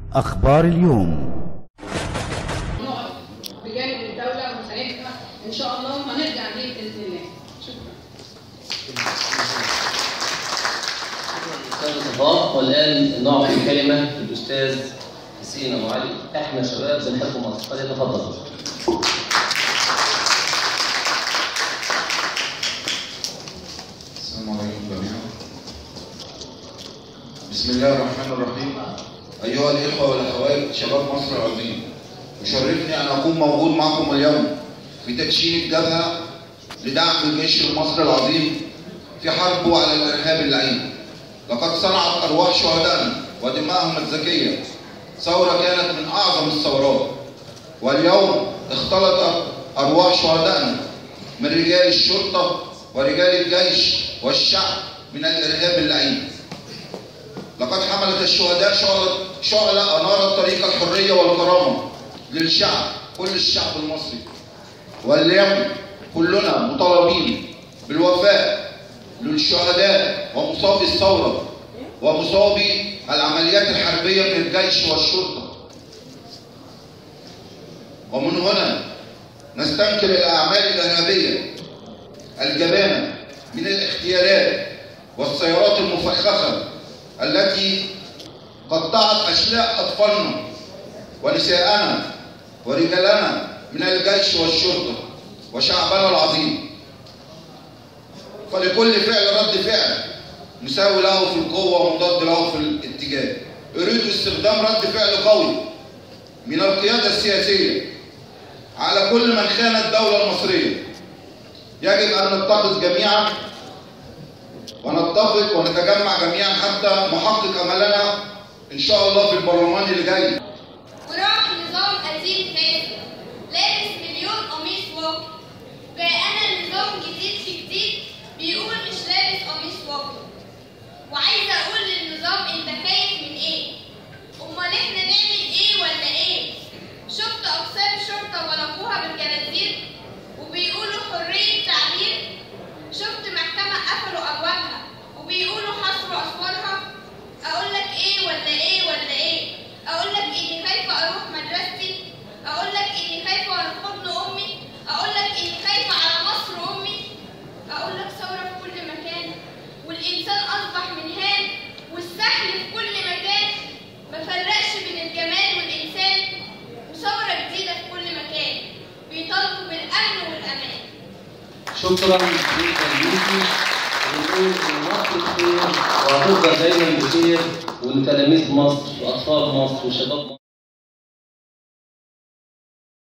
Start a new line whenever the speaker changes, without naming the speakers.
أخبار اليوم.
نقف بجانب الدولة ونساندها إن شاء الله وهنرجع بيه بإذن الله. شكرا.
أستاذ صفاء، والآن نعطي الكلمة للأستاذ حسين أبو علي. إحنا شباب بنحب مصر، فليتفضل.
السلام عليكم جميعا. بسم الله الرحمن الرحيم. أيها الإخوة والأخوات شباب مصر العظيم، يشرفني أن أكون موجود معكم اليوم في تدشين الجبهة لدعم الجيش المصري العظيم في حربه على الإرهاب اللعين. لقد صنعت أرواح شهدائنا ودماءهم الزكية ثورة كانت من أعظم الثورات، واليوم اختلطت أرواح شهدائنا من رجال الشرطة ورجال الجيش والشعب من الإرهاب اللعين. لقد حملت الشهداء شعلة أنارت طريق الحرية والكرامة للشعب، كل الشعب المصري. واليوم كلنا مطالبين بالوفاء للشهداء ومصابي الثورة ومصابي العمليات الحربية من الجيش والشرطة. ومن هنا نستنكر الأعمال الإرهابية الجبانة من الاغتيالات والسيارات المفخخة التي قطعت أشلاء أطفالنا ونساءنا ورجالنا من الجيش والشرطة وشعبنا العظيم. فلكل فعل رد فعل نساوي له في القوة ومضاد له في الاتجاه. أريد استخدام رد فعل قوي من القيادة السياسية على كل من خان الدولة المصرية. يجب أن نتفق جميعا ونتفق ونتجمع جميعا حتى نحقق أملنا إن شاء الله في البرلمان اللي جاي.
وراح نظام قديم فاسد لابس مليون قميص واقي، جاءنا نظام جديد في جديد بيقول مش لابس قميص واقي. وعايزه اقول للنظام انت خايف من ايه؟ امال احنا نعمل ايه ولا ايه؟ شفت اقسام شرطه ولقوها بالجنازير وبيقولوا حريه تعبير؟ شفت محكمه قفلوا ابوابها وبيقولوا حصروا اسوارها؟ اقول لك ايه ولا ايه ولا ايه؟ اقول لك اني خايفه اروح مدرستي؟ اقول لك اني خايفه اروح حضن امي؟ اقول لك اني خايفه على مصر امي؟ اقول لك ثوره في كل مكان والانسان اصبح منهان والسحل في كل مكان، ما فرقش بين الجمال والانسان، وثوره جديده في كل مكان بيطالبوا بالامن والامان.
شكرا جدا ليكي، ونقول ان مصر بخير وهتفضل دايما بخير، وان تلاميذ مصر واطفال مصر وشباب مصر